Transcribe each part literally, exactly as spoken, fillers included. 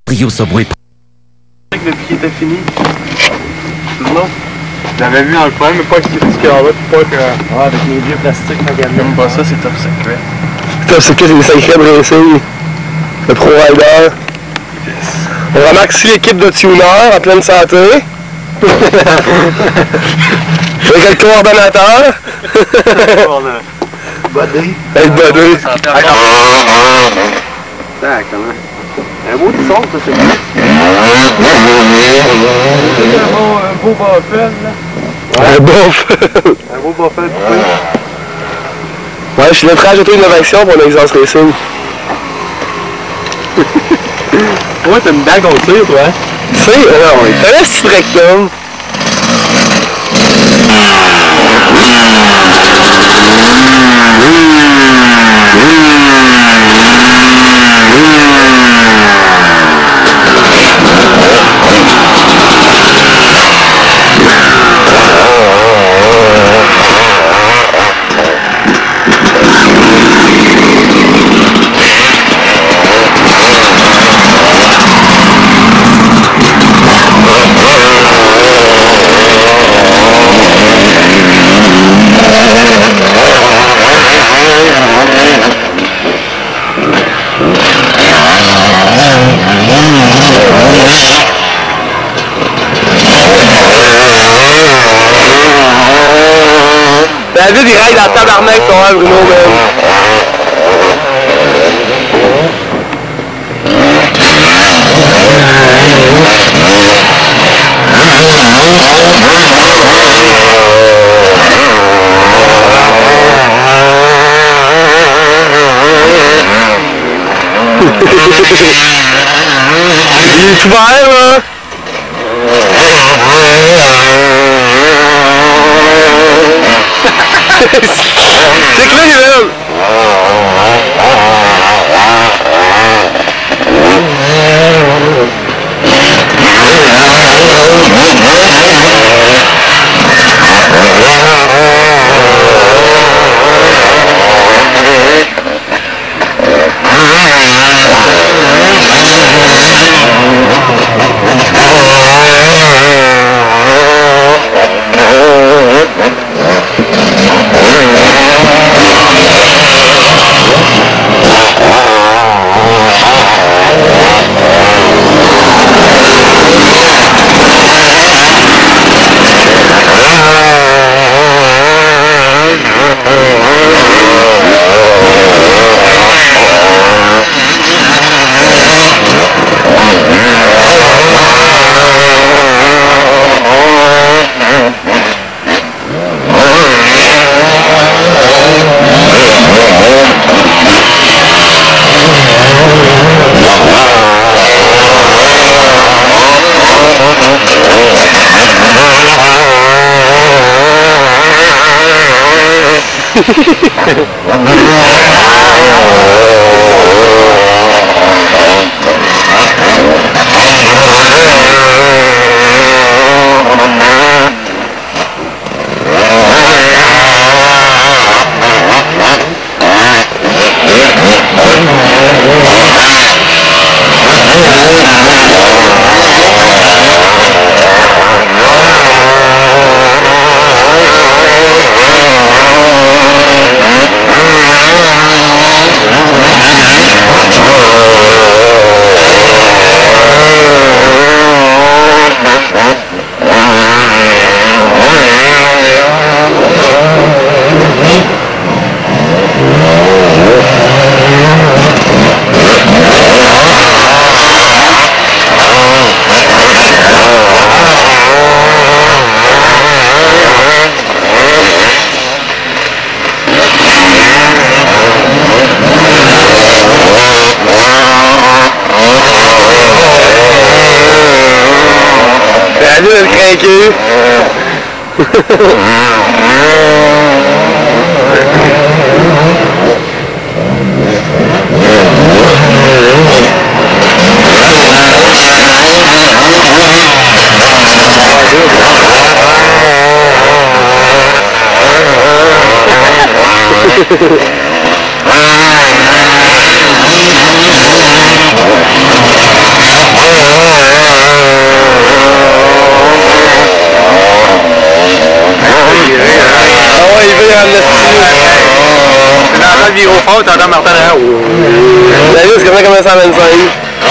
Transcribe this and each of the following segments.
Rio Subway. Depuis qu'il était fini. Non. Je l'avais vu dans le coin, mais pas avec ce qu'il y a là, pas que. Ouais, avec les vieux plastiques, regarde. J'aime pas ça, c'est top secret. Top secret, c'est des sacrés racing. Le Pro Rider. Yes. On remarque ici l'équipe de tuneurs en pleine santé. Avec le coordonnateur. Buddy. Avec Buddy. Exactement. Un beau son, ça, c'est bien. Un beau, un beau buffet, là. Un beau fun. Un beau buffet. Ouais, je suis lettrage auto-innovation pour l'exhaust racing. Ouais, t'as une bague au tir, toi. Tu sais, on est très petit rectum. David, il ride dans le tabarnak, ton hein, Bruno, man. Il est ouvert, là. C'est clé, même! Allez, le craquer! fort, t'entends Martin derrière. La vie, c'est comme ça comme un cent vingt-cinq.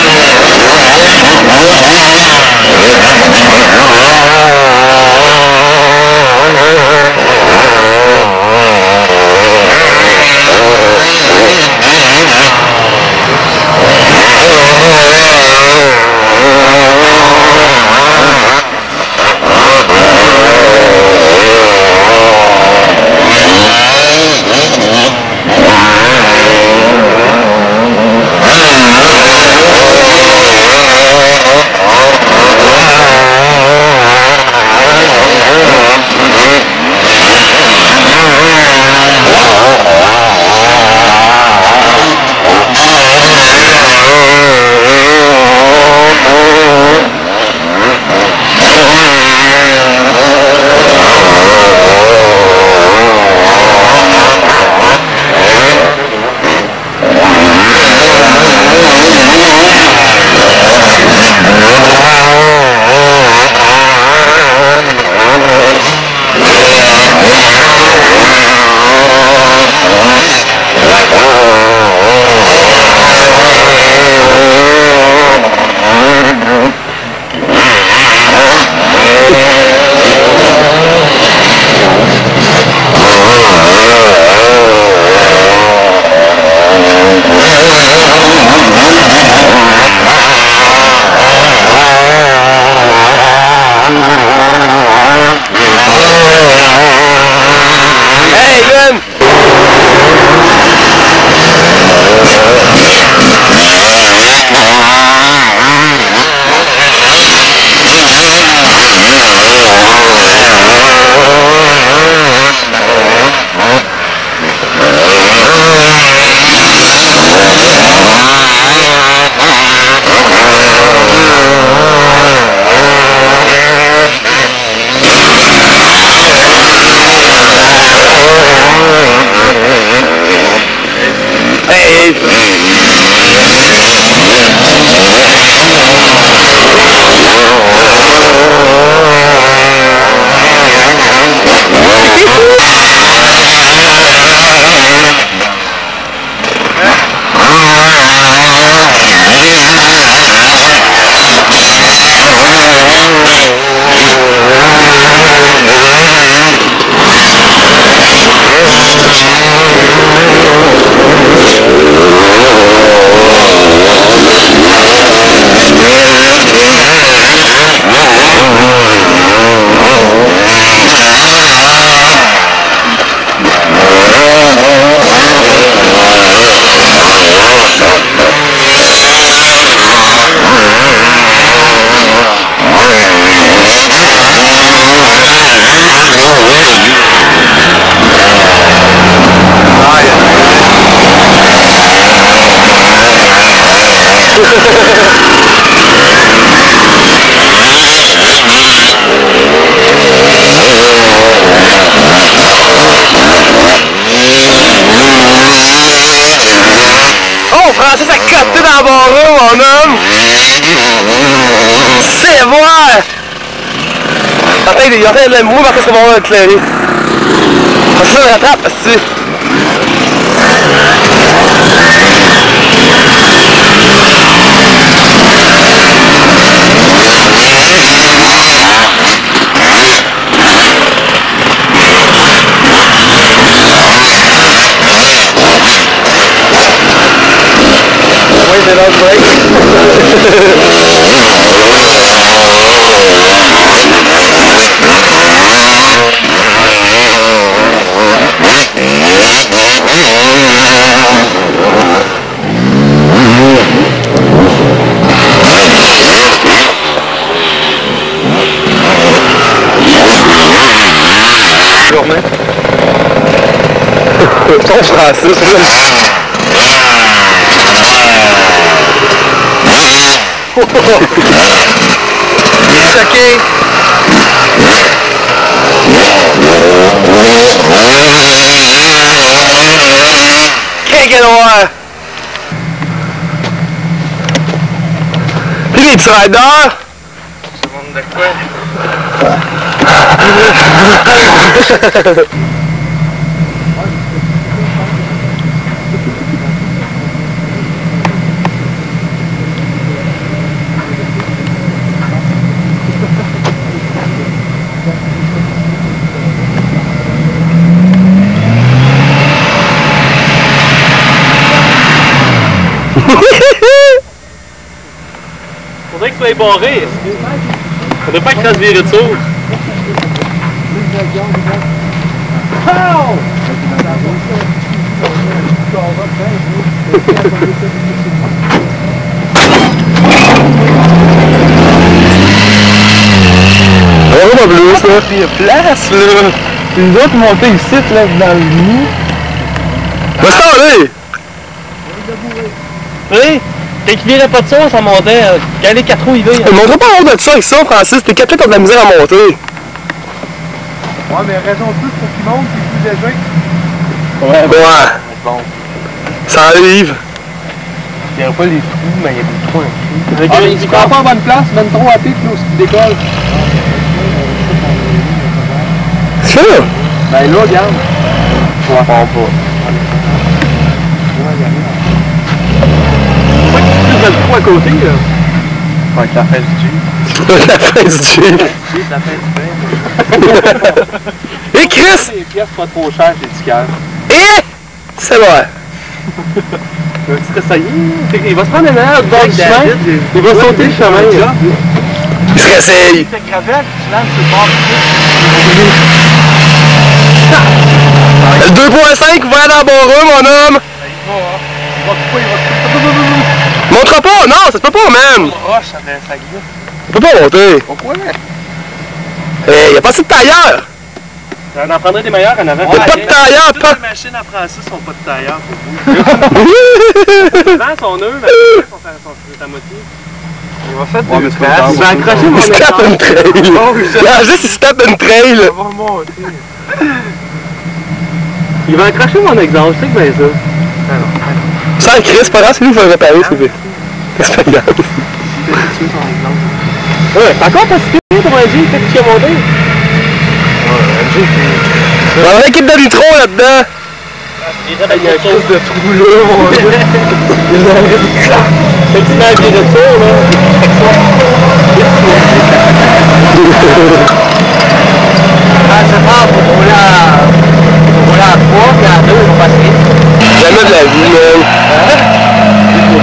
Oh, Francis a coté dans le barreau, mon homme! C'est moi! Attends, il est en train de l'amour parce que mon homme va éclairer. Parce que ça me rattrape, parce que... C'est dans le break. Journée. Ton Francis. It's okay. Can't get away. Puis les petits riders. Seconde de quoi? Faudrait que tu sois barré. Faudrait pas qu'il fasse virer de sourd. Oh, ma bleue, ça! Il y a place, là! Une autre montée ici, là, dans le nid. Va se aller! Oui! Quand il virait pas de ça, ça montait. Quand les quatre roues, il veut. Ne montre pas en haut de ça avec ça, Francis. Tes quatre ont de la misère à monter. Ouais, mais raison de plus pour qu'il monte, c'est plus léger. Ouais. Ouais. Bon. Ça arrive. Il n'y a pas les trous, mais il y a des trous en dessous. Ah, mais il prend pas en bonne place, mène trop à pied, puis là, il décolle. C'est ça? Ben là, regarde. Je ne pas. Plus de trous à côté, là. Avec la fin du Jeep. La fin du Jeep. La fin du pain. Et Chris! Les pièces pas trop chères, les tickets. Et! C'est vrai. Tu vas essayer. Il va se prendre un air du bord du chemin. Il va sauter le chemin. Il se réessaye. C'est gravel, tu lances sur le bord du Le deux point cinq va dans le bon rue, mon homme. Il va couper, il va couper. Montre pas! Non, ça se peut pas, man! Roche, ça glisse. On peut pas monter. Pourquoi? Hey, y a pas assez de tailleur! On en prendrait des meilleurs en avant. Y'a pas de tailleur, pas! Toutes les machines à Francis sont pas de tailleur pour vous. Les vents sont neutres, mais les vents sont à moitié. Il va faire Ouais, deux mais c'est pas traces. grave. Je vais accrocher Il mon se tape une trail! Non, juste il se tape une trail! Il va monter. Il va accrocher mon exemple, je sais que bien ça. Sans Chris, c'est pas grave, c'est lui qui va le réparer, c'est c'est pas grave. Ouais, c'est encore pas si pire pour un Jeep, qu'est-ce qu'il a monté? On a une équipe de nitro là-dedans! Il y a quelque chose de trou là, mon Dieu. Fait que tu mets un pied de tour, là. Ah, c'est rare pour rouler à... pour rouler à trois, puis à deux, ils vont passer. Jamais de la vie, man.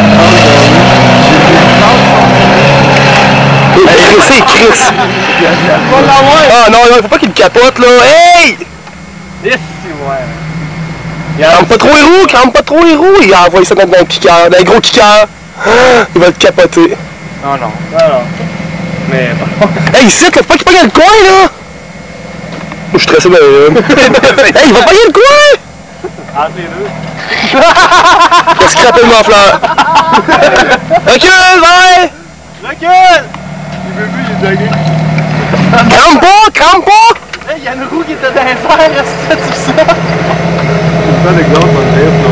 Hey, c'est Chris! Ah non, non, faut pas qu'il te capote là! Hey! Yes, ouais. Crame pas trop les roues, crame pas trop les roues! Il a envoyé ça dans un kicker, dans un gros kicker! Il va te capoter! Non, non. Alors. Mais bon. Hey, ici, là, faut pas qu'il pogne le coin là! Moi, je suis stressé dans les Hey, il va pogner le coin! Entre les deux. Il a scrappé le enfleur! Recule, ouais! Recule! Le bébé, il est dingue. Crame pas, crame pas! Hey, il y a une roue qui était dans les airs, est-ce que tu fais ça? C'est ça l'exemple, on le dit,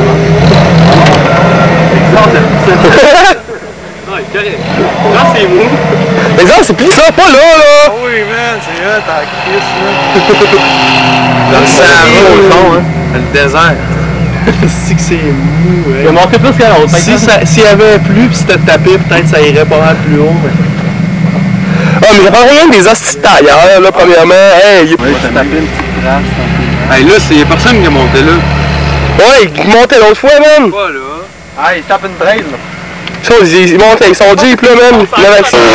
Exemple, non, il est correct. Là, c'est mou. Mais non, c'est pis ça, pas là, là! Oh oui, man, c'est hot, t'as la crise, là. Dans le Sahara, au fond, hein. Le désert. C'est que c'est mou, Il a monté plus qu'à l'autre. Si ça, s'il y avait plu pis c'était tapé, peut-être ça irait pas mal plus haut, mais... Ah, mais j'apprends rien des hosties de tailleur, là, premièrement. Hey, il... Ouais, t'as tapé une petite trace. Hey, là, c'est y'a personne qui est monté là. Ouais, il montait l'autre fois, man! Pas là. Ah, il tape une trail, là. Ça, il, il monte avec son Jeep, là, man! Il avait accès.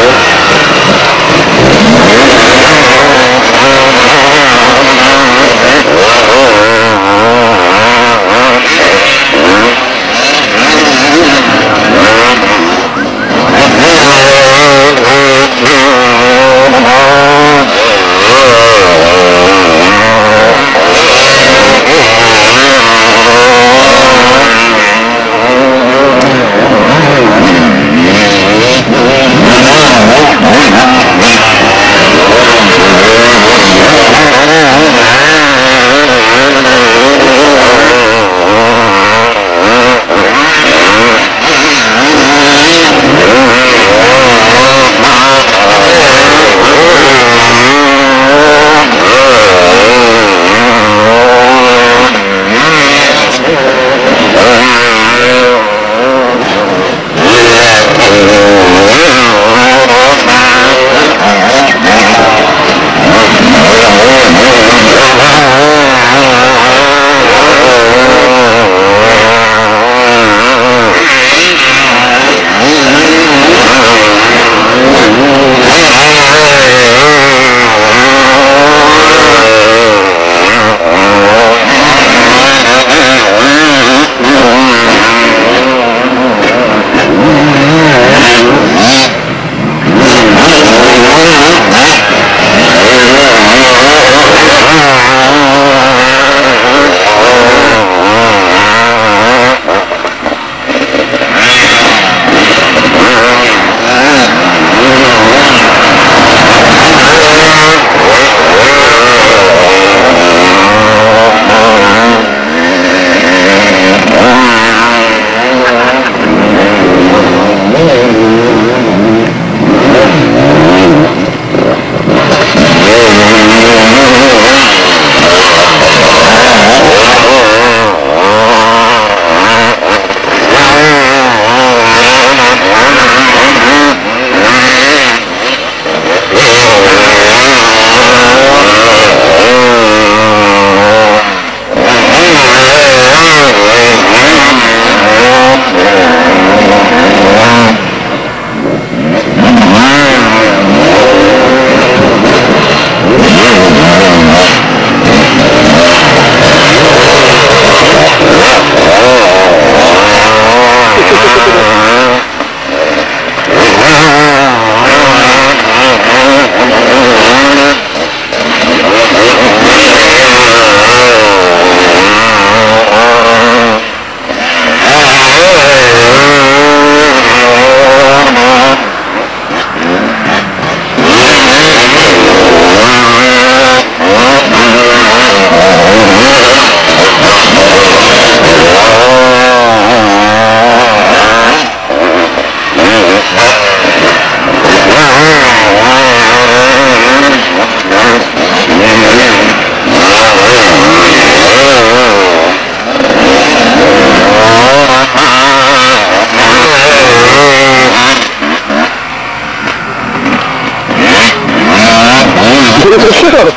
c'est ça.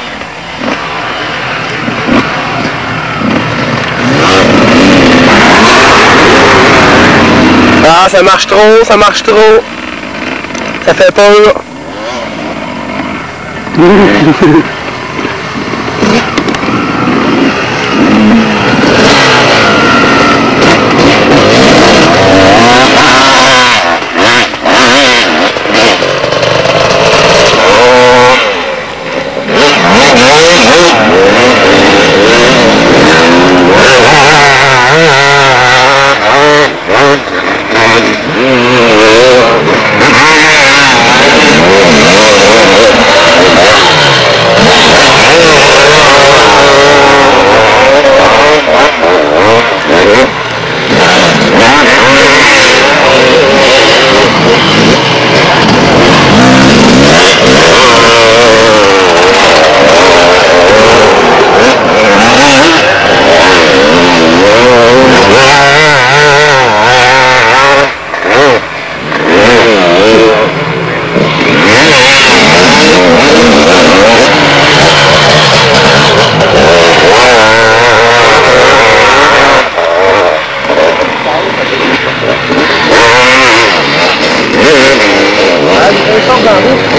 Ah, ça marche trop, ça marche trop. Ça fait peur. Đấy, xong rồi.